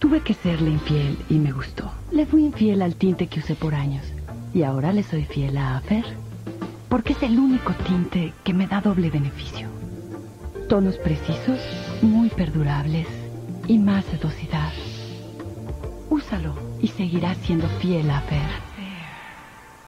Tuve que serle infiel y me gustó. Le fui infiel al tinte que usé por años. Y ahora le soy fiel a Afer. Porque es el único tinte que me da doble beneficio. Tonos precisos, muy perdurables y más sedosidad. Úsalo y seguirás siendo fiel a Afer.